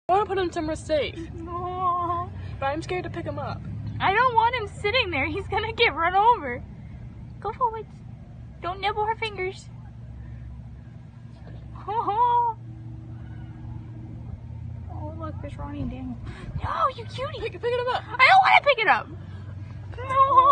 I want to put him somewhere safe. No. But I'm scared to pick him up. I don't want him sitting there. He's gonna get run over. Go forward. Don't nibble her fingers. Oh, look, there's Ronnie and Daniel. No, you cutie. Pick him up. I don't want to pick it up. No.